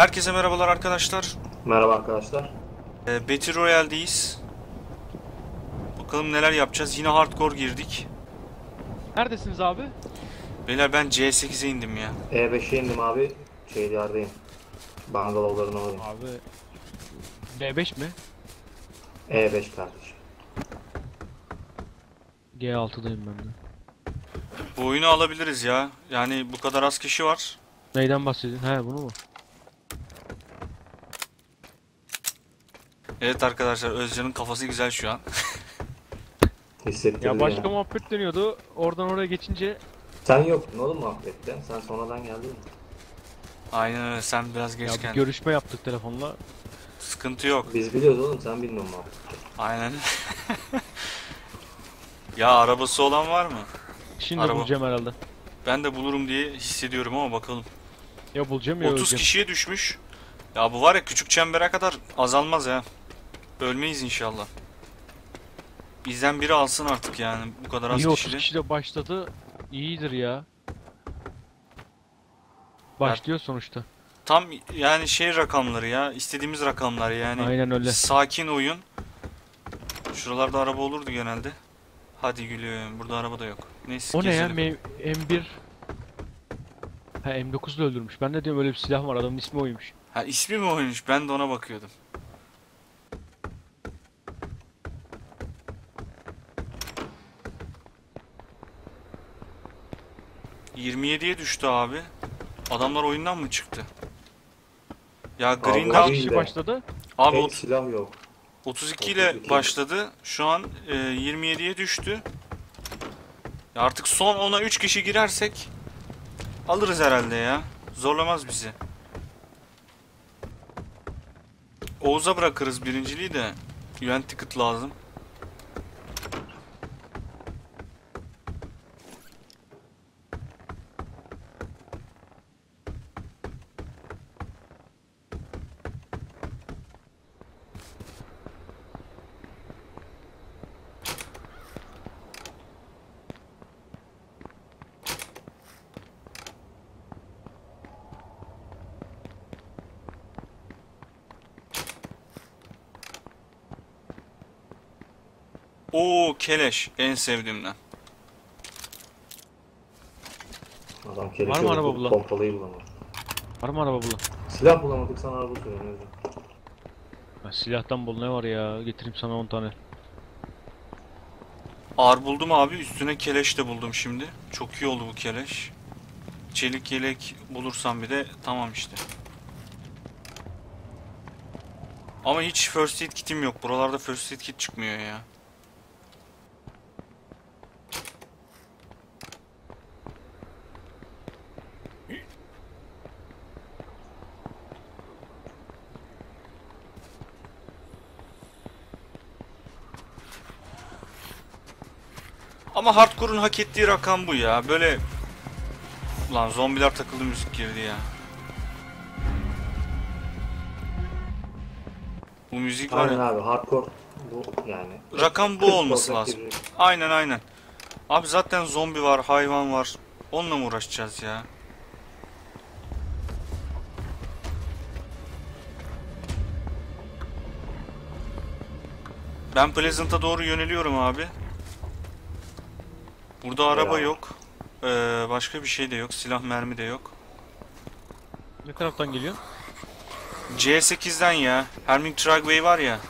Herkese merhabalar arkadaşlar. Merhaba arkadaşlar. Battle Royale'deyiz. Bakalım neler yapacağız. Yine hardcore girdik. Neredesiniz abi? Beyler ben C8'e indim ya. E5'e indim abi. Yerdeyim. Bungalovların oradayım. Abi B5 mi? E5 kardeşim. G6'dayım ben de. Bu oyunu alabiliriz ya. Yani bu kadar az kişi var. Neyden bahsediyorsun? He, bunu mu? Evet arkadaşlar, Özcan'ın kafası güzel şu an. Hissettirdi Ya başka ya. muhabbet dönüyordu. Oradan oraya geçince Sen yoktun oğlum muhabbette. Sen sonradan geldin mi? Aynen öyle, sen biraz geç ya bir geldin. görüşme yaptık telefonla. Sıkıntı yok. Biz biliyoruz oğlum, sen bilmiyorsun muhabbeti. Aynen. Ya arabası olan var mı? Şimdi Araba. bulacağım herhalde. Ben de bulurum diye hissediyorum ama bakalım. Ya bulacağım ya 30 öleceğim. kişiye düşmüş. Ya bu var ya, küçük çembere kadar azalmaz ya. Ölmeyiz inşallah. Bizden biri alsın artık yani, bu kadar az İyi 30 kişide. kişi de başladı. İyidir ya. Başlıyor sonuçta. Tam yani şey rakamları ya, istediğimiz rakamlar yani. Aynen öyle. Sakin oyun. Şuralarda araba olurdu genelde. Hadi gülüm, burada araba da yok. Neyse, O ne ya? gezelim. M1. Ha, M9'da öldürmüş. Ben de diyorum öyle bir silah var. Adamın ismi oymuş. Ha, ismi mi oymuş? Ben de ona bakıyordum. ...27'ye düştü abi. Adamlar oyundan mı çıktı? Ya Green Abi, Kaç Down... iyi kişi de. başladı? Abi Tek silah yok. 32 ile 32. başladı. Şu an 27'ye düştü. Ya artık son 10'a 3 kişi girersek alırız herhalde ya. Zorlamaz bizi. Oğuz'a bırakırız birinciliği de. Event ticket lazım. Oo, keleş en sevdiğimden. Adam Var keleşi mı araba vurdu, bulan? pompalıyı bulamadı. Var mı araba bulan? Silah bulamadık, sana araba sürüyorum. Ya silahtan bol ne var ya? Getireyim sana 10 tane. Ağır buldum abi, üstüne keleş de buldum şimdi. Çok iyi oldu bu keleş. Çelik yelek bulursam bir de tamam işte. Ama hiç first aid kitim yok. Buralarda first aid kit çıkmıyor ya. Ama hardcore'un hak ettiği rakam bu ya. Böyle... Lan zombiler takıldı, müzik girdi ya. Bu müzik var Aynen ya. abi, hardcore bu yani. Rakam bu 40 olması olacak lazım. girecek. Aynen aynen. Abi zaten zombi var, hayvan var. Onunla mı uğraşacağız ya? Ben Pleasant'a doğru yöneliyorum abi. Burada araba Ya. yok. Başka bir şey de yok. Silah mermi de yok. Ne taraftan geliyor? C8'den ya. Herming Tragway var ya.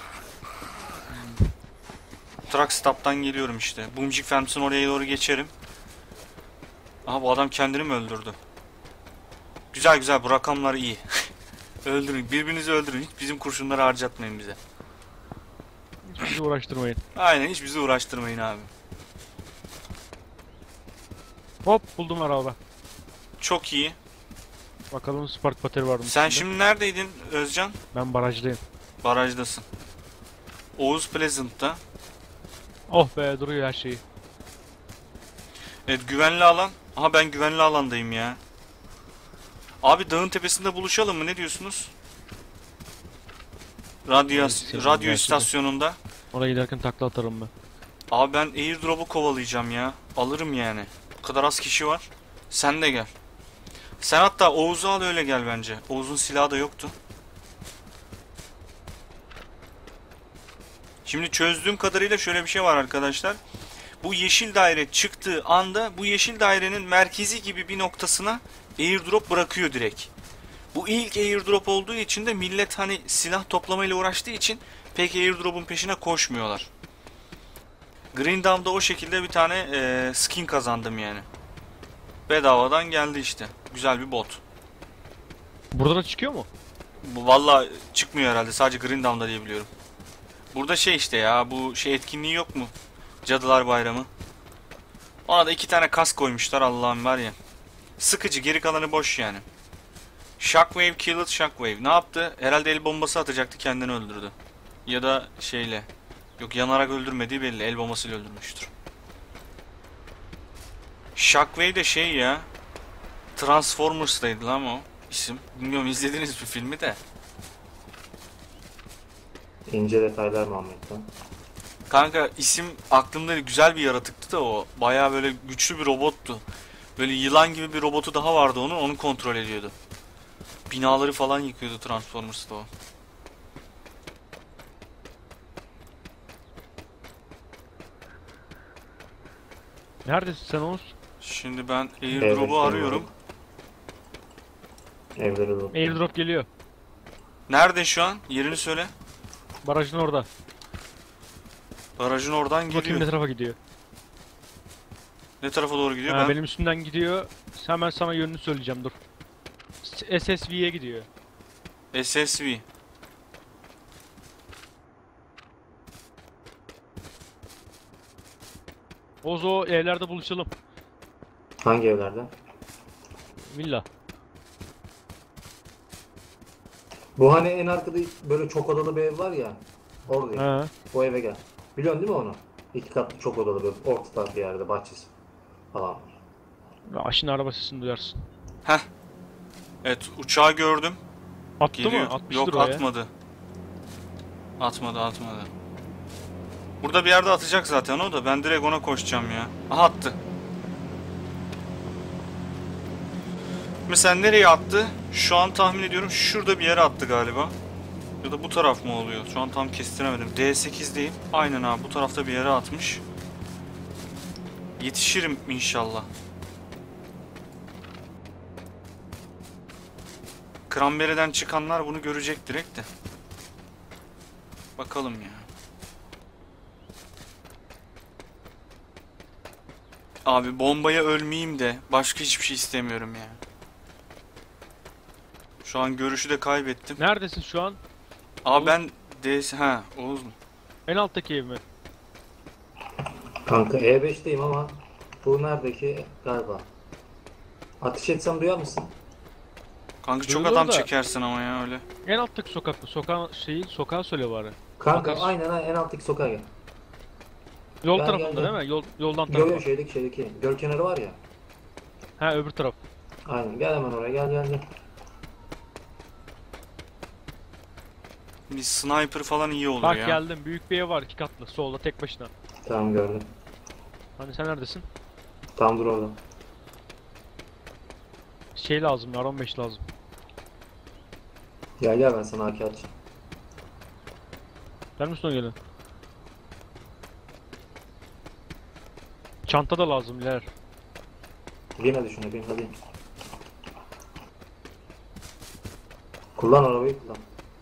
Truck Stop'tan geliyorum işte. Boomcik Farms'ın oraya doğru geçerim. Aha, bu adam kendini mi öldürdü? Güzel güzel, bu rakamlar iyi. Öldürün. Birbirinizi öldürün. Hiç bizim kurşunları harcatmayın bize. Hiç bizi uğraştırmayın. Aynen, hiç bizi uğraştırmayın abi. Hop buldum araba. Çok iyi. Bakalım spark bateri var mı? Sen içinde? şimdi neredeydin Özcan? Ben barajdayım. Barajdasın. Oğuz Pleasant'ta. Oh be, duruyor her şeyi. Evet, güvenli alan. Aha, ben güvenli alandayım ya. Abi dağın tepesinde buluşalım mı? Ne diyorsunuz? Radyo, Senin radyo gerçekten. istasyonunda. Oraya giderken takla atarım ben. Abi ben airdrop'u kovalayacağım ya. Alırım yani. Bu kadar az kişi var. Sen de gel. Sen hatta Oğuz'u al öyle gel bence. Oğuz'un silahı da yoktu. Şimdi çözdüğüm kadarıyla şöyle bir şey var arkadaşlar. Bu yeşil daire çıktığı anda bu yeşil dairenin merkezi gibi bir noktasına airdrop bırakıyor direkt. Bu ilk airdrop olduğu için de millet hani silah toplamayla uğraştığı için pek airdrop'un peşine koşmuyorlar. Green Dawn'da o şekilde bir tane skin kazandım yani. Bedavadan geldi işte. Güzel bir bot. Burada da çıkıyor mu? Bu valla çıkmıyor herhalde. Sadece Green Dawn'da diye biliyorum. Burada şey işte ya, bu şey etkinliği yok mu? Cadılar Bayramı. Ona da 2 tane kask koymuşlar, Allah'ım var ya. Sıkıcı, geri kalanı boş yani. Shockwave killed Shockwave. Ne yaptı? Herhalde el bombası atacaktı, kendini öldürdü. Ya da şeyle. Yok, yanarak öldürmediği belli. El bombasıyla öldürmüştür. Shockwave de şey ya. Transformers'daydı lan o isim. Bilmiyorum, izlediniz mi filmi de. İnce detaylar Muhammed'den. Kanka isim aklımda, güzel bir yaratıktı da o. Bayağı böyle güçlü bir robottu. Böyle yılan gibi bir robotu daha vardı onun. Onu kontrol ediyordu. Binaları falan yıkıyordu Transformers'ta o. Neredesin sen Oğuz? Şimdi ben Evet, airdrop'u arıyorum. Evleri de. Airdrop geliyor. Nerede şu an? Yerini söyle. Barajın orada. Barajın oradan Bakayım geliyor. ne tarafa gidiyor. Ne tarafa doğru gidiyor? Ha, benim üstümden gidiyor. Hemen sana yönünü söyleyeceğim, dur. SSV'ye gidiyor. SSV. Oğuz, o evlerde buluşalım. Hangi evlerde? Villa. Bu hani en arkada böyle çok odalı bir ev var ya. Oradayım. Ha. O eve gel. Biliyorsun değil mi onu? 2 katlı çok odalı böyle ortada bir yerde, bahçesi falan. Aşın araba sesini duyarsın. Heh. Evet, uçağı gördüm. Attı Geliyor. mı? Atmıştır Yok, o ya. atmadı. Atmadı. Burada bir yerde atacak zaten o da. Ben direkt ona koşacağım ya. Aha, attı. Mesela nereye attı? Şu an tahmin ediyorum şurada bir yere attı galiba. Ya da bu taraf mı oluyor? Şu an tam kestiremedim. D8'deyim. Aynen abi, bu tarafta bir yere atmış. Yetişirim inşallah. Cranberry'den çıkanlar bunu görecek direkt de. Bakalım ya. Abi bombaya ölmeyeyim de başka hiçbir şey istemiyorum ya. Şu an görüşü de kaybettim. Neredesin şu an? Abi ben ha, Oğuz mu? En alttaki ev mi? Kanka E5'teyim ama bu neredeki galiba. Ateş etsem duyar mısın? Kanka çok Duyulur adam da. çekersin ama ya öyle. En alttaki sokak mı? Sokağı söyle bari. Kanka Bakarız. aynen en alttaki sokağa gel. Yol Gel, tarafında gel, gel. değil mi? Yoldan Yo yo tarafa. şeydeki. Göl kenarı var ya. Ha, öbür taraf. Aynen gel hemen oraya gel. Bir sniper falan iyi olur Bak ya. geldim. Büyük bir ev var, 2 katlı. Solda tek başına. Tamam gördüm. Hani sen neredesin? Tam dur orada. Şey lazım, R15 lazım. Gel ben sana AK atacağım. Gel misin o gelin? Çanta da lazım iler. Bin hadi şuna bin hadi. Kullan arabayı kullan.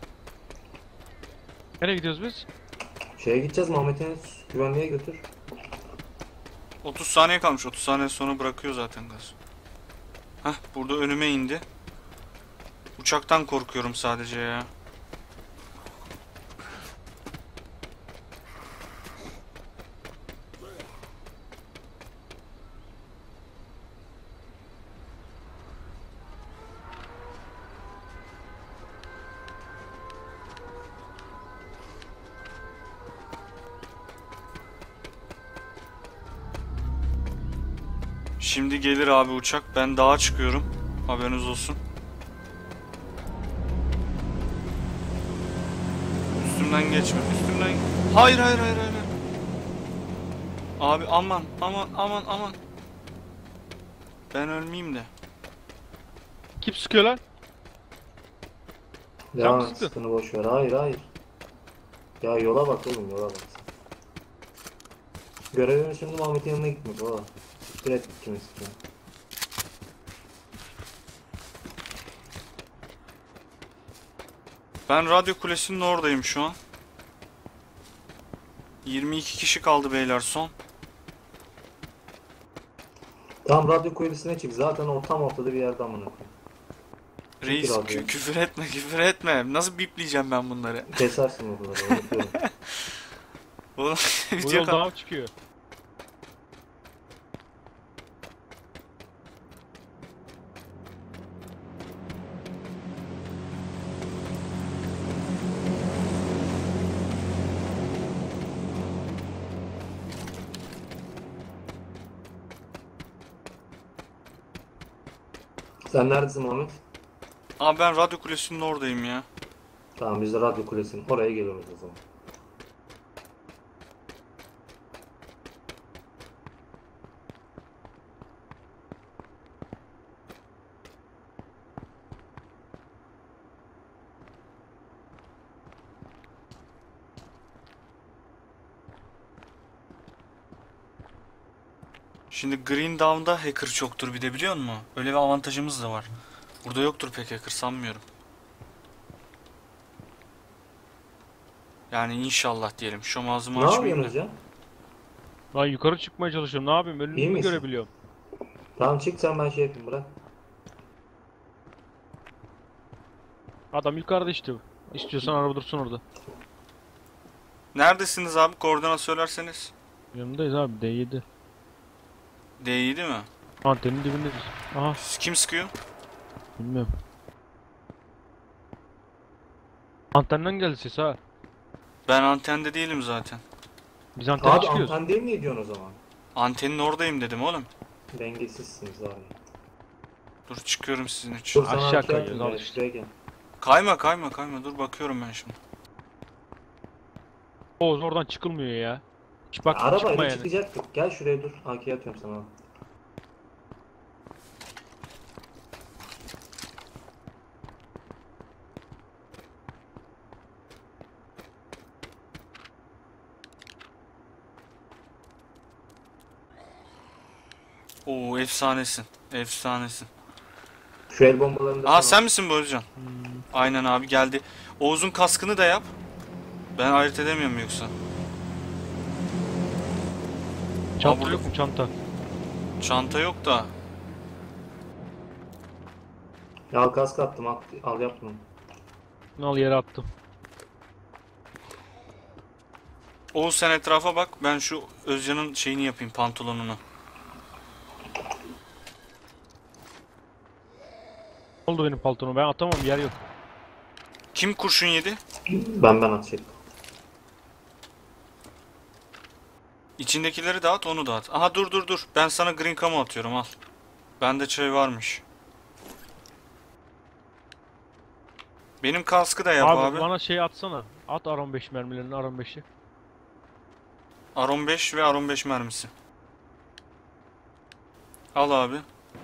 Nereye gidiyoruz biz? Şeye gideceğiz Muhammed'in güvenliğe götür. 30 saniye kalmış. 30 saniye sonra bırakıyor zaten gaz. Hah, burada önüme indi. Uçaktan korkuyorum sadece ya. Şimdi gelir abi uçak. Ben dağa çıkıyorum. Haberiniz olsun. Üstümden geçme. Üstümden... Hayır. Abi aman. Ben ölmeyeyim de. Kim sıkıyor lan? Devam mı et, sıktın? sıkını boş ver. Hayır hayır. Ya yola bak oğlum, yola bak. Görevimiz şimdi Muhammed'in yanına gitmek o. Siktir et kimi sıkıyor. Ben radyo kulesinin oradayım şu an. 22 kişi kaldı beyler son. Tam radyo kulesine çık. Zaten tam ortada bir yerde amına koyayım. Reis radyo. küfür etme küfür etme. Nasıl bipleyeceğim ben bunları? Kesersin o kadar. Unutuyorum. Oğlum Bu video yol daha çıkıyor. Sen neredesin Muhammed? Abi ben radyo kulesinin oradayım ya. Tamam, biz de radyo kulesinin oraya geliyoruz o zaman. Şimdi Green Down'da hacker çoktur bir de, biliyor musun? Öyle bir avantajımız da var. Burada yoktur pek hacker, sanmıyorum. Yani inşallah diyelim. Şu ağzımı Ne açmayayım da. yapıyorsunuz ya? Lan yukarı çıkmaya çalışıyorum. Ne yapayım? İyi Önümü mü misin? görebiliyorum? Tamam çık sen, ben şey yapayım, bırak. Adam yukarıda işte. İstiyorsan araba dursun orada. Neredesiniz abi? Koordinat söylerseniz. Yanındayız abi. D7. D7 değil mi? Antenin dibindeyiz. Aha. Kim sıkıyor? Bilmiyorum. Antenden geldi ses ha. Ben antende değilim zaten. Biz antene Abi çıkıyoruz. anten değil mi diyorsun o zaman? Antenin oradayım dedim oğlum. Dengesizsiniz abi. Dur çıkıyorum sizin için. Dur sana Aşağı aşağı kayıyoruz, atayım al ben, işte. şuraya gel. Kayma kayma kayma, dur bakıyorum ben şimdi. Oğuz oradan çıkılmıyor ya. Hiç bak çıkma Arabayla yani. çıkacaktık. Gel şuraya dur. AK'ye atıyorum sana. Oo efsanesin. Efsanesin. Şu el bombalarını da Aa sana. sen misin bu Özcan? Aynen abi geldi. Oğuz'un kaskını da yap. Ben ayırt edemiyorum yoksa. Çanta burada- yok mu çanta? Çanta yok da. Ya al, kask attım, al yap bunu. Al yere attım. Oğuz sen etrafa bak. Ben şu Özcan'ın şeyini yapayım, pantolonunu. Ne oldu benim paltoma? Ben atamam, yer yok. Kim kurşun yedi? Ben atacaktım. İçindekileri dağıt, onu dağıt. Aha dur dur dur. Ben sana green camo atıyorum, al. Bende çay varmış. Benim kaskı da yap abi. Bana şey atsana. At R15 mermilerini, R15'i. R15 ve R15 mermisi. Al abi.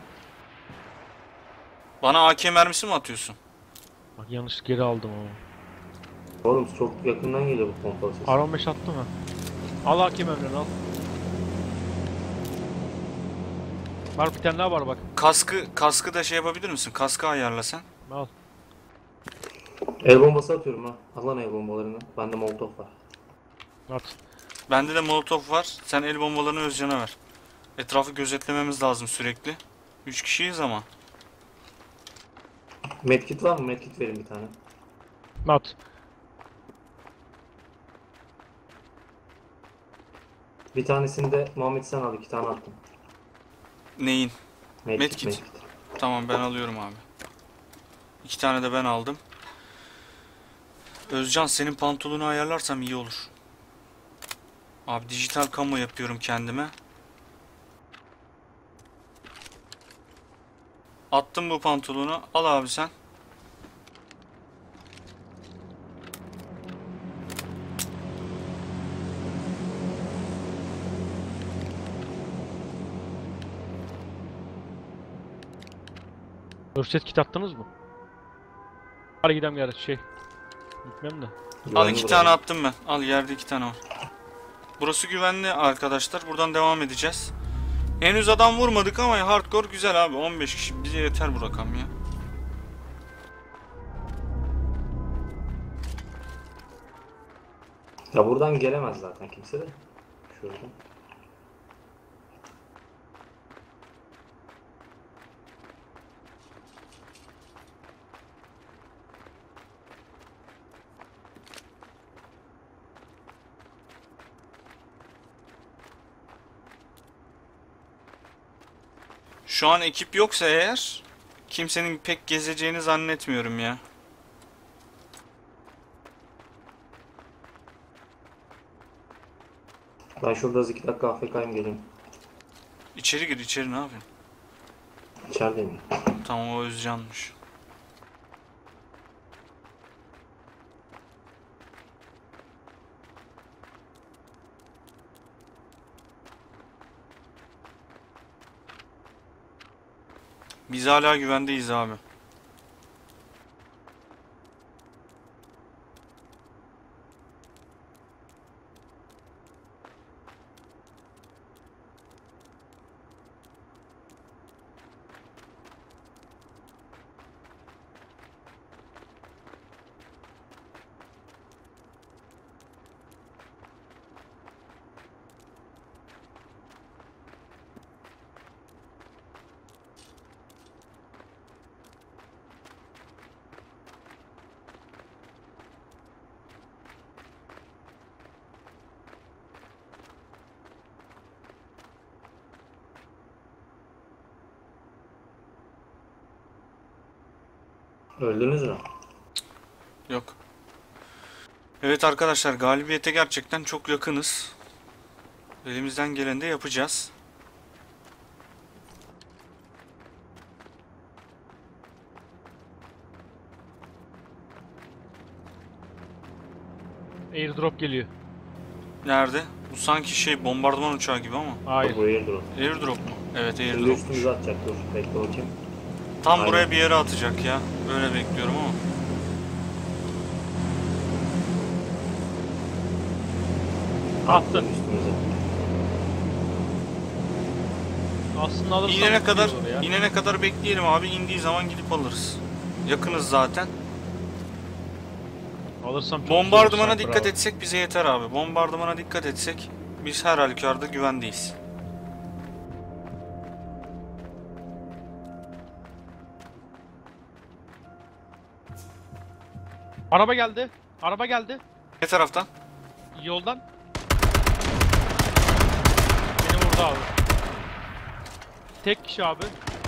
Bana AK mermisi mi atıyorsun? Bak yanlış geri aldım ama. Oğlum çok yakından geliyor bu pompalı ses. R15 attım ha. Al hakim emrini al. Var bir tane daha var bak. Kaskı da şey yapabilir misin? Kaskı ayarla sen. Al. El bombası atıyorum ha. Al lan el bombalarını. Bende molotof var. At. Bende de molotof var. Sen el bombalarını Özcan'a ver. Etrafı gözetlememiz lazım sürekli. 3 kişiyiz ama. Medkit var mı? Medkit verin bir tane. At. Bir tanesini de Muhammed sen al. 2 tane attım. Neyin? Medkit. Medkit. Tamam ben alıyorum abi. 2 tane de ben aldım. Özcan senin pantolonu ayarlarsam iyi olur. Abi dijital camo yapıyorum kendime. Attım bu pantolonu. Al abi sen. Örset kit attınız mı? Hadi gidelim yarış Gitmem de. Al Güvenli 2 burası. tane attım ben. Al yerde 2 tane var. Burası güvenli arkadaşlar. Buradan devam edeceğiz. Henüz adam vurmadık ama hardcore güzel abi. 15 kişi bize yeter bu rakam ya. Ya buradan gelemez zaten kimse de. Şuradan. Şu an ekip yoksa eğer kimsenin pek gezeceğini zannetmiyorum ya. Ben şurada 2 dakika AFK'yim geleyim. İçeri gir içeri, ne yapıyorsun? İçerideyim. Tamam, o Özcan'mış. Biz hala güvendeyiz abi. Öldünüz mü? Yok. Evet arkadaşlar, galibiyete gerçekten çok yakınız. Elimizden geleni de yapacağız. Airdrop geliyor. Nerede? Bu sanki bombardıman uçağı gibi ama. Hayır. Bu airdrop. Airdrop mu? Evet, Şimdi airdrop. üstümüze atacak, dur. Bekle bakayım. Tam Aynen. buraya bir yere atacak ya. Öyle bekliyorum ama. Attı. Üstümüze. Aslında alırsam İnene kadar gidiyor oraya. inene kadar bekleyelim abi. İndiği zaman gidip alırız. Yakınız zaten. Alırsam çok güzel olur, Bombardımana sniper dikkat abi. etsek bize yeter abi. Bombardımana dikkat etsek biz her halükarda güvendeyiz. Araba geldi. Araba geldi. Ne taraftan? Yoldan. Beni vurdu abi. Tek kişi abi.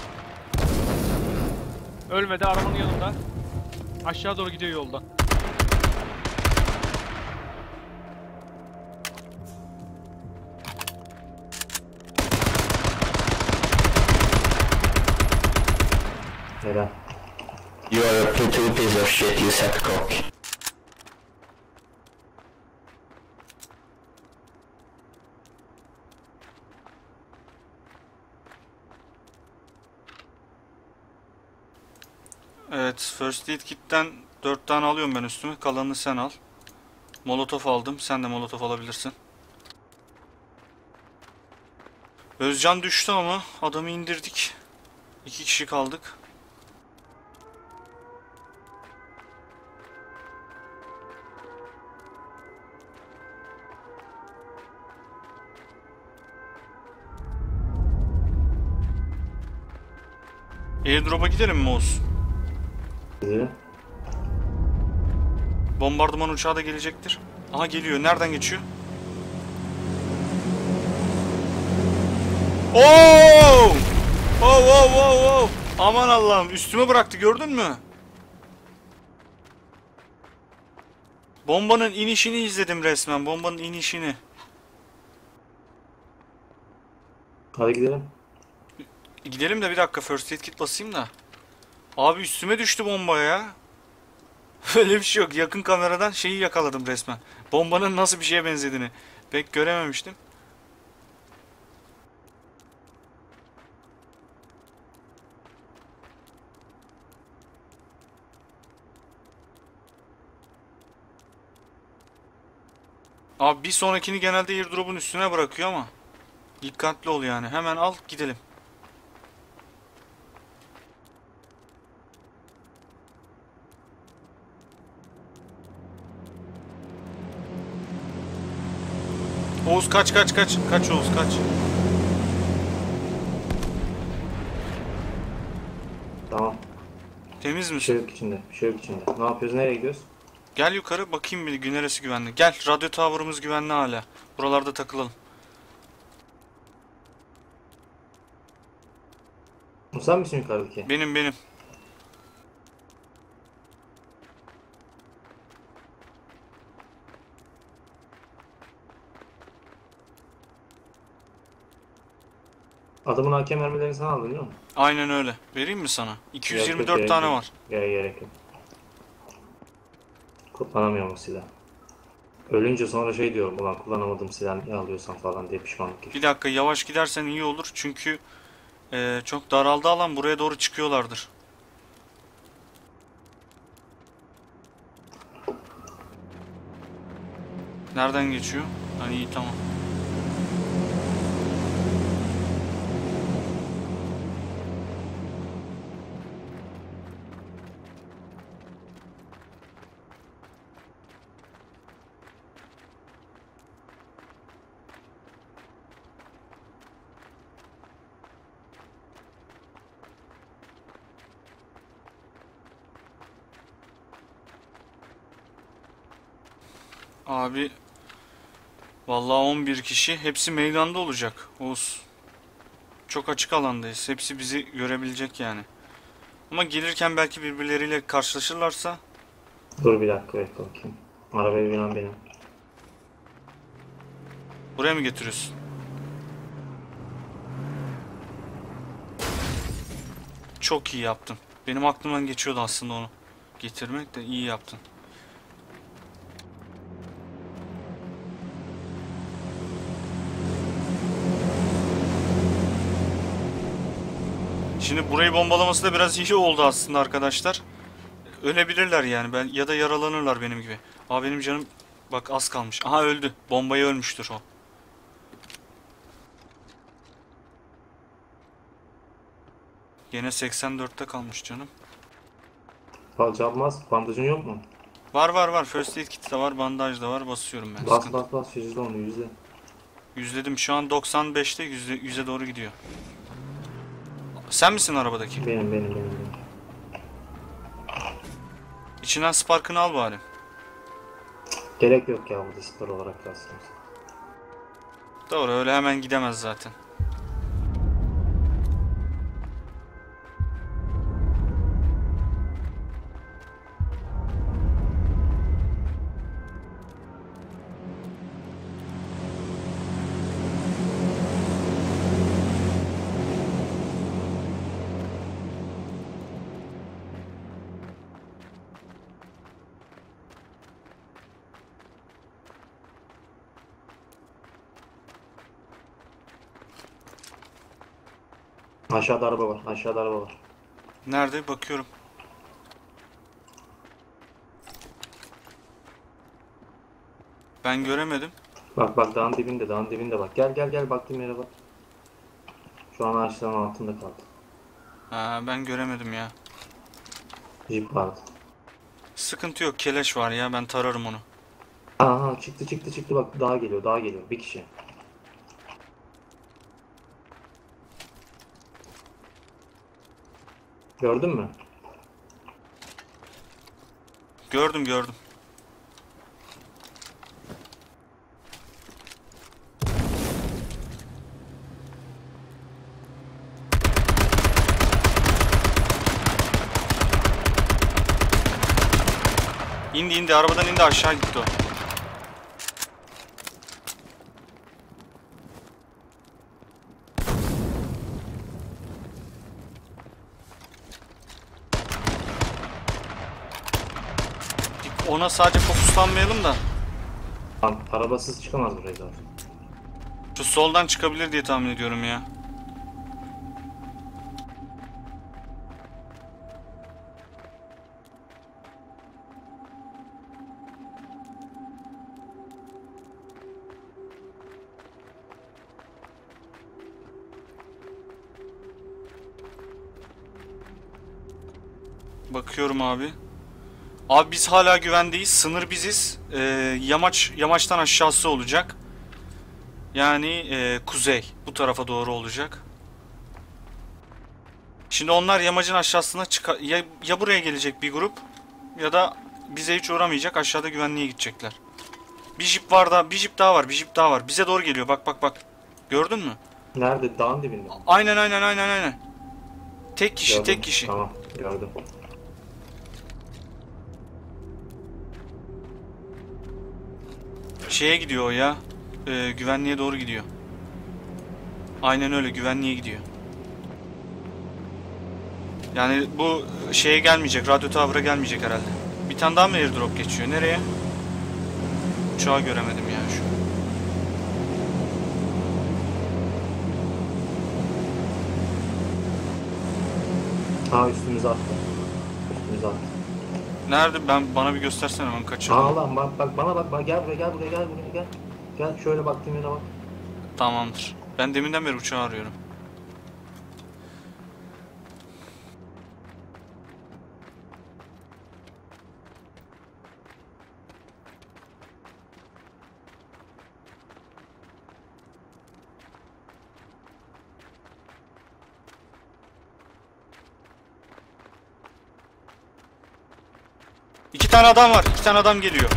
Ölmedi, arabanın yanında. Aşağı doğru gidiyor yoldan. Helal. You are a total piece of shit, you said cock. Evet, First Aid Kit'ten 4 tane alıyorum ben üstüme. Kalanını sen al. Molotof aldım. Sen de molotof alabilirsin. Özcan düştü ama adamı indirdik. 2 kişi kaldık. Airdrop'a gidelim mi Oğuz? Gidelim. Bombardıman uçağı da gelecektir. Aha geliyor. Nereden geçiyor? Oo! Oh! Aman Allah'ım, üstüme bıraktı, gördün mü? Bombanın inişini izledim resmen. Bombanın inişini. Hadi gidelim. Gidelim de bir dakika, First Aid Kit basayım da. Abi üstüme düştü bomba ya. Öyle bir şey yok. Yakın kameradan şeyi yakaladım resmen. Bombanın nasıl bir şeye benzediğini. Pek görememiştim. Abi bir sonrakini genelde airdrop'un üstüne bırakıyor ama dikkatli ol yani. Hemen al gidelim. Oğuz kaç kaç kaç. Kaç Oğuz kaç. Tamam. Temiz Bir şey misin? yok içinde. Bir şey yok içinde. Ne yapıyoruz? Nereye gidiyoruz? Gel yukarı bakayım bir gün neresi güvenli. Gel radyo tower'ımız güvenli hala. Buralarda takılalım. Bu sen misin yukarıdaki? Benim. Adamın hakem mermilerini sen aldın değil mi? Aynen öyle. Vereyim mi sana? Yok, yok, 224 gerek tane yok. var. Gerek yok. Kullanamıyorum o silah. Ölünce sonra şey diyorum, ulan kullanamadım silah niye alıyorsam falan diye pişmanlık Bir geçiyorum. dakika yavaş gidersen iyi olur. Çünkü çok daraldı alan, buraya doğru çıkıyorlardır. Nereden geçiyor? Hani iyi tamam. Abi vallahi 11 kişi hepsi meydanda olacak. Oğuz. Çok açık alandayız. Hepsi bizi görebilecek yani. Ama gelirken belki birbirleriyle karşılaşırlarsa Dur bir dakika bekle bakayım. Arabaya binen benim. buraya mı getiriyorsun? Çok iyi yaptın. Benim aklımdan geçiyordu aslında onu getirmek de iyi yaptın. Şimdi burayı bombalaması da biraz iyi oldu aslında arkadaşlar. Ölebilirler yani ben ya da yaralanırlar benim gibi. Aa benim canım bak az kalmış. Aha öldü. Bombaya ölmüştür o. Yine 84'te kalmış canım. Falca almaz. Bandajın yok mu? Var. First aid kit de var, bandaj da var. Basıyorum ben. Bas Sıkıntı. bas bas. Yüzde onu yüzde. Yüzledim şu an 95'te 100'e doğru gidiyor. Sen misin arabadaki? Benim. İçinden Spark'ını al bari. Gerek yok ya burada spor olarak rastlamış. Doğru öyle hemen gidemez zaten. Aşağıda araba var. Aşağıda araba var. Nerede? Bakıyorum. Ben göremedim. Bak dağın dibinde dağın dibinde bak. Gel baktığım yere bak. Şu an ağaçların altında kaldı. Ha, ben göremedim ya. Jeep vardı. Sıkıntı yok. Keleş var ya. Ben tararım onu. Aha çıktı bak daha geliyor bir kişi. Gördün mü? Gördüm. İndi. Arabadan indi. Aşağı gitti o. Ona sadece fokuslanmayalım da. Lan arabasız çıkamaz buraya zaten. Şu soldan çıkabilir diye tahmin ediyorum ya. Bakıyorum abi. Abi biz hala güvendeyiz. Sınır biziz. Yamaçtan aşağısı olacak. Yani kuzey. Bu tarafa doğru olacak. Şimdi onlar yamacın aşağısına ya buraya gelecek bir grup ya da bize hiç uğramayacak. Aşağıda güvenliğe gidecekler. Bir jip var da, bir jip daha var, bir jip daha var. Bize doğru geliyor. Bak bak bak. Gördün mü? Nerede? Dağın dibinde mi? Aynen. Tek kişi, Gördüm. tek kişi. Tamam, gördüm. Şeye gidiyor o ya. Güvenliğe doğru gidiyor. Aynen öyle, güvenliğe gidiyor. Yani bu şeye gelmeyecek, radyo tavıra gelmeyecek herhalde. Bir tane daha mı airdrop geçiyor? Nereye? Uçağı göremedim ya şu. Ha, üstümüze attı. Üstümüze attı. Nerede? Bana bir göstersene, ben kaçırdım. Aa lan, bak bana bak, gel buraya, gel buraya, gel buraya, gel. Gel şöyle baktığım yere bak. Tamamdır. Ben deminden beri uçağı arıyorum. İki tane adam var. İki tane adam geliyor.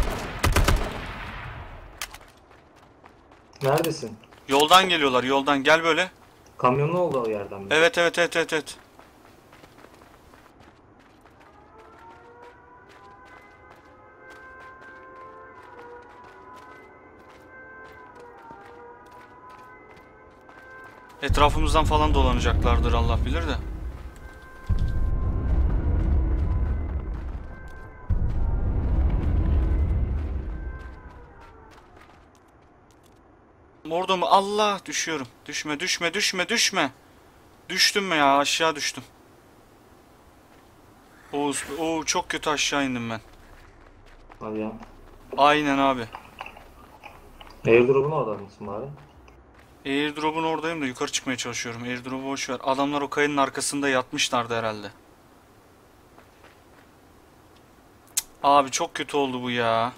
Neredesin? Yoldan geliyorlar. Yoldan. Gel böyle. Kamyonlu oldu o yerden mi? Evet. Etrafımızdan falan dolanacaklardır, Allah bilir de. Orada mı? Allah, düşüyorum. Düşme. Düştüm mü ya? Aşağı düştüm. Oğuz, çok kötü aşağı indim ben. Hadi ya. Aynen abi. Airdrop'un orada mısın bari? Airdrop'un oradayım da yukarı çıkmaya çalışıyorum. Airdrop'u boş ver. Adamlar o kayanın arkasında yatmışlardı herhalde. Cık, abi çok kötü oldu bu ya.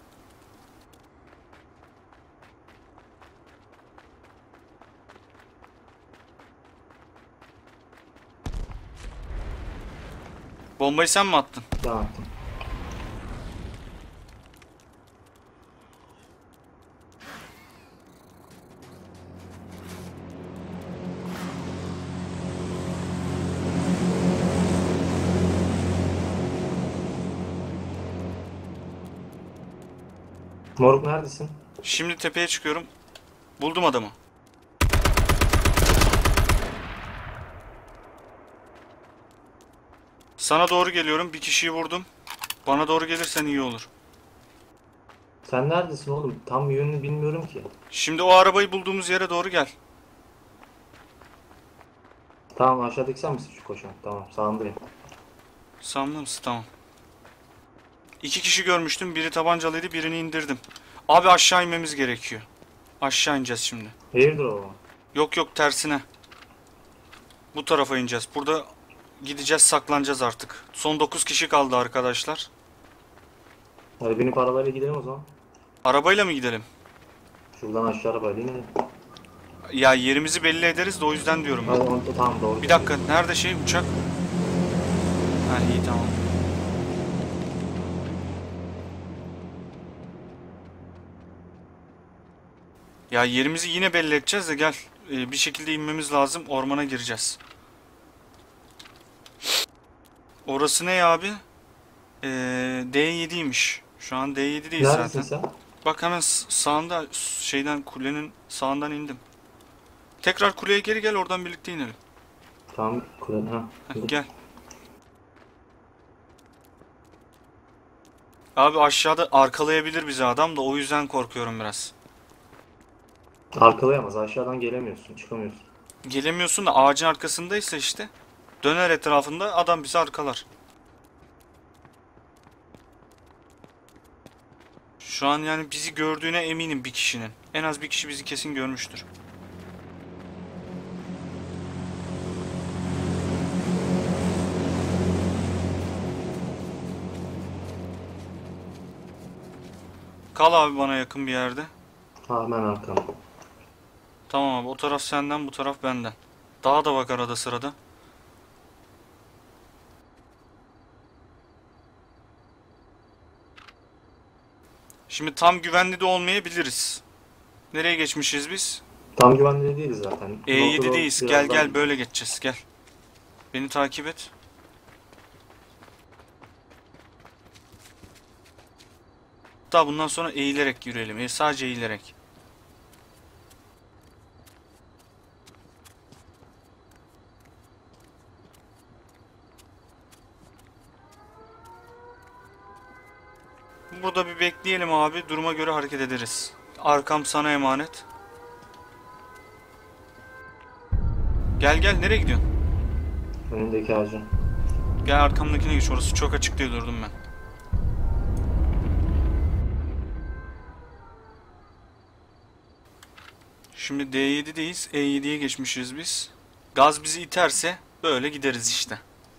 Bombayı sen mi attın? Ben attım. Moruk neredesin? Şimdi tepeye çıkıyorum. Buldum adamı. Sana doğru geliyorum. Bir kişiyi vurdum. Bana doğru gelirsen iyi olur. Sen neredesin oğlum? Tam yönünü bilmiyorum ki. Şimdi o arabayı bulduğumuz yere doğru gel. Tamam, aşağıdaki sen misin şu koşan? Tamam, sağındayım. Sanmıyor musun? Tamam. İki kişi görmüştüm. Biri tabancalıydı. Birini indirdim. Abi aşağı inmemiz gerekiyor. Aşağı ineceğiz şimdi. Airdrop'a. Yok tersine. Bu tarafa ineceğiz. Burada gideceğiz, saklanacağız artık. Son 9 kişi kaldı arkadaşlar. Hadi binip arabayla gidelim o zaman. Arabayla mı gidelim? Şuradan aşağı arabayla inelim. Ya yerimizi belli ederiz de o yüzden diyorum Hadi ben. tamam, doğru. Bir dakika, nerede uçak? Ha iyi, tamam. Ya yerimizi yine belli edeceğiz de gel. Bir şekilde inmemiz lazım. Ormana gireceğiz. Orası ne abi? D7'ymiş. Şu an D7 değil Neredesin zaten. sen? Bak hemen sağında, kulenin sağından indim. Tekrar kuleye geri gel, oradan birlikte inelim. Tamam, kulen ha. Heh, gel. Abi aşağıda arkalayabilir bizi adam da, o yüzden korkuyorum biraz. Arkalayamaz, aşağıdan gelemiyorsun, çıkamıyorsun. Gelemiyorsun da ağacın arkasındaysa işte. Döner etrafında, adam bizi arkalar. Şu an yani bizi gördüğüne eminim bir kişinin. En az bir kişi bizi kesin görmüştür. Kal abi bana yakın bir yerde. Hemen arkamda. Tamam abi, o taraf senden, bu taraf benden. Dağa da bak arada sırada. Şimdi tam güvenli de olmayabiliriz. Nereye geçmişiz biz? Tam güvenli değiliz zaten. E7'deyiz. Biraz Gel daha- gel, böyle geçeceğiz. Gel. Beni takip et. Hatta bundan sonra eğilerek yürüyelim. Sadece eğilerek. Burada bir bekleyelim abi. Duruma göre hareket ederiz. Arkam sana emanet. Gel gel, nereye gidiyorsun? Önündeki ağacın. Gel arkamdakine geç. Orası çok açık diye durdum ben. Şimdi D7'deyiz. E7'ye geçmişiz biz. Gaz bizi iterse böyle gideriz işte.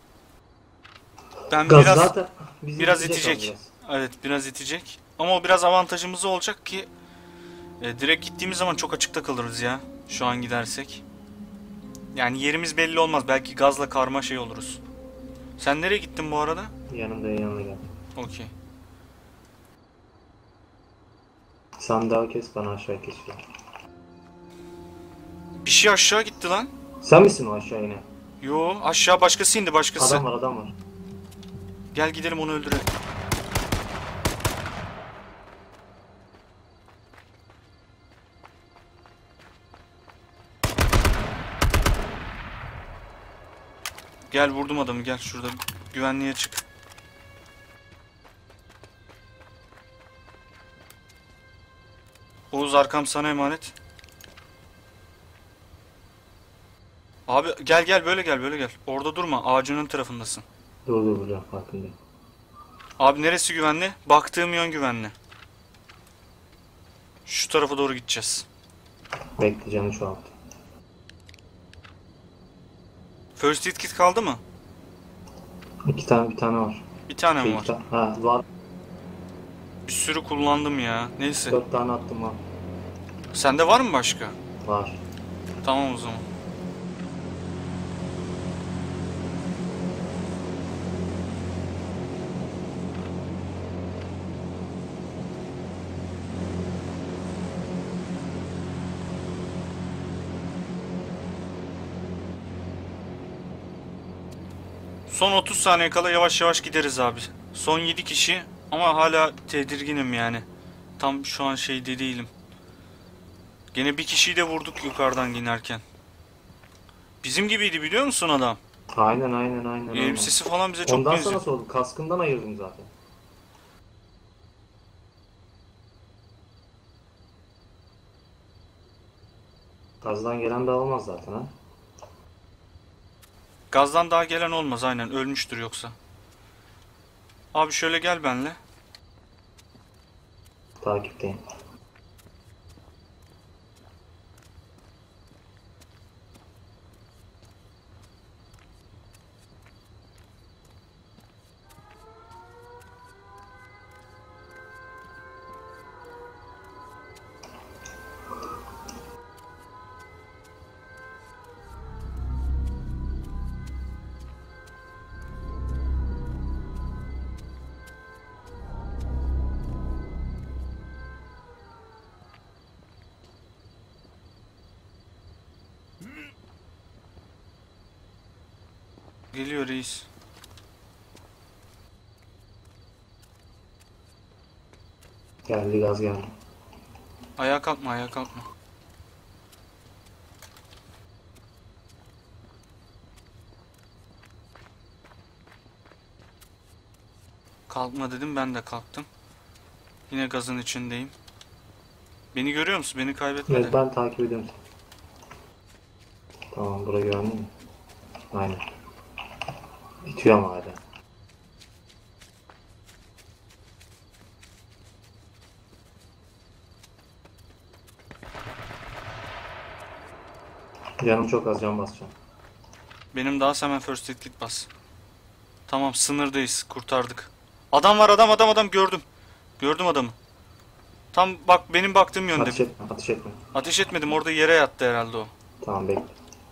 Ben Gaz biraz zaten bizi biraz itecek itecek. ama Evet, biraz itecek. Ama o biraz avantajımız olacak ki direkt gittiğimiz zaman çok açıkta kalırız ya. Şu an gidersek. Yani yerimiz belli olmaz. Belki gazla karma şey oluruz. Sen nereye gittin bu arada? yanına gel. Okey. Sen daha kes, bana aşağı kesiyor. Bir şey aşağı gitti lan. Sen misin o aşağı inen? Yo, aşağı başkası indi, başkası. Adam var. Gel gidelim, onu öldürelim. Gel, vurdum adamı, gel şurada güvenliğe çık. Oğuz, arkam sana emanet. Abi gel gel, böyle gel, böyle gel. Orada durma, ağacın ön tarafındasın. Dur burada, farkındayım. Abi neresi güvenli? Baktığım yön güvenli. Şu tarafa doğru gideceğiz. Bekle, canı çoğalt. First aid kit kaldı mı? Bir tane var. Bir tane mi var? Ha var. Bir sürü kullandım ya. Neyse. 4 tane attım var. Sende var mı başka? Var. Tamam o zaman. Son 30 saniye kala yavaş yavaş gideriz abi. Son 7 kişi ama hala tedirginim yani. Tam şu an şeyde değilim. Gene bir kişiyi de vurduk yukarıdan inerken. Bizim gibiydi, biliyor musun adam? Aynen. Elbisesi falan bize çok Ondan benziyor. sonra sordu. Kaskından ayırdım zaten. Gazdan gelen de olmaz zaten ha. Gazdan daha gelen olmaz, aynen, ölmüştür yoksa. Abi şöyle gel benle. Takipteyim. Geliyor reis. Geldi, gaz geldi. Ayağa kalkma, ayağa kalkma. Kalkma dedim, ben de kalktım. Yine gazın içindeyim. Beni görüyor musun? Beni kaybetme Evet, de. ben takip ediyorum seni. Tamam, bura güvenli mi? Aynen. Bitiyor ama hala. Canım çok az, can basacağım. Benim daha hemen first aid kit bas. Tamam, sınırdayız. Kurtardık. Adam var, adam gördüm. Gördüm adamı. Tam bak benim baktığım yönde. Ateş etme, ateş etme. Ateş etmedim, orada yere yattı herhalde o. Tamam bekle.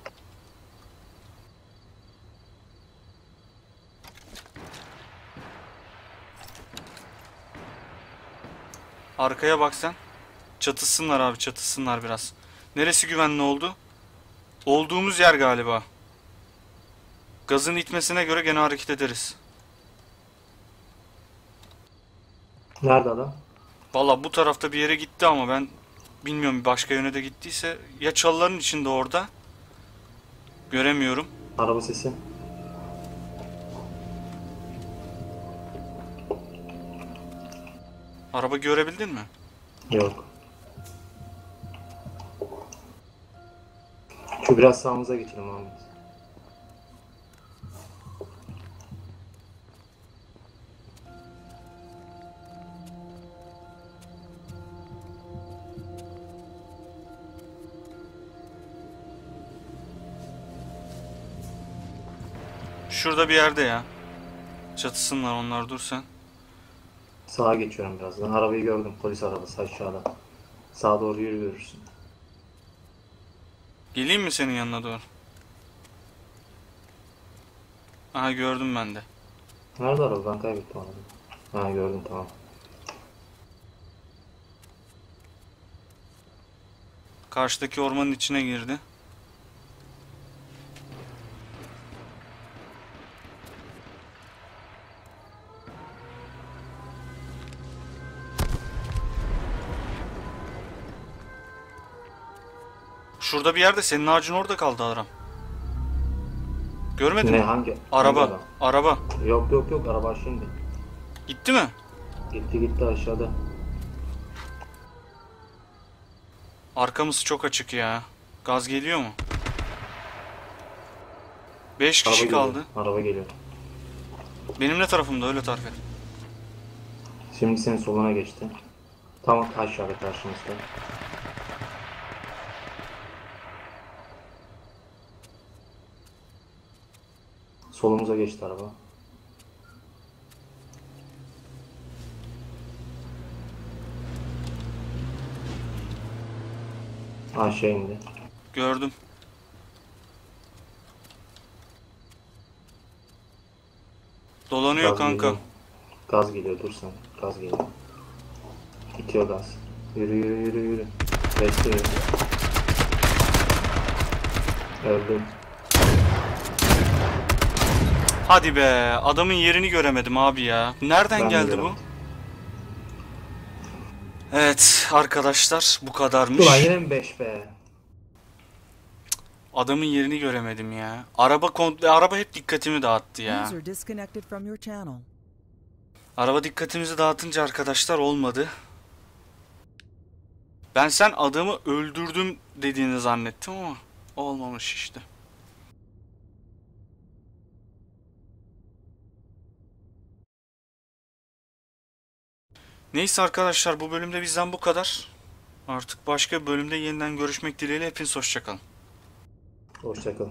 Arkaya bak sen. Çatışsınlar abi, çatışsınlar biraz. Neresi güvenli oldu? Olduğumuz yer galiba. Gazın itmesine göre gene hareket ederiz. Nerede adam? Valla bu tarafta bir yere gitti ama ben bilmiyorum, başka yöne de gittiyse. Ya çalıların içinde orada. Göremiyorum. Araba sesi. Araba görebildin mi? Yok. Şu biraz sağımıza geçelim Ahmet. Şurada bir yerde ya. Çatısınlar onlar, dur sen. Sağa geçiyorum birazdan. Arabayı gördüm. Polis arabası aşağıda. Sağa doğru yürü görürsün. Geleyim mi senin yanına doğru? Aha, gördüm ben de. Nerede araba? Ben kaybettim arabayı. Ha gördüm, tamam. Karşıdaki ormanın içine girdi. Şurada bir yerde, senin ağacın orada kaldı Aram. Görmedin Ne, mi? hangi? Araba. Hangi adam? Araba. Yok yok yok, araba aşağı indi. Gitti mi? Gitti aşağıda. Arkamız çok açık ya. Gaz geliyor mu? 5 kişi Araba kaldı. geliyor. Araba geliyor. Benim ne tarafımda, öyle tarif et. Şimdi senin soluna geçti. Tam aşağıda karşımızda. Solumuza geçti araba. Aşağı indi. Gördüm. Dolanıyor Gaz kanka. geliyor. Gaz geliyor, dur sen. Gaz geliyor. İtiyor gaz. Yürü yürü yürü yürü. Bekliyor. Öldüm. Hadi be, adamın yerini göremedim abi ya. Nereden Ben de geldi bu? göremedim. Evet arkadaşlar, bu kadarmış. Ulan yine mi 5 be? Adamın yerini göremedim ya. Araba hep dikkatimi dağıttı ya. User disconnected from your channel. Araba dikkatimizi dağıtınca arkadaşlar olmadı. Ben sen adamı öldürdüm dediğini zannettim ama olmamış işte. Neyse arkadaşlar, bu bölümde bizden bu kadar. Artık başka bir bölümde yeniden görüşmek dileğiyle, hepiniz hoşçakalın. Hoşçakalın.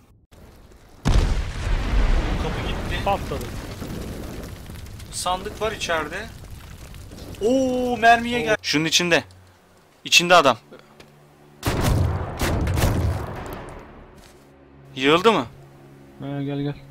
Kapı gitti. Patladı. Sandık var içeride. Oo, mermiye gel. Şunun içinde. İçinde adam. Yığıldı mı? Gel gel.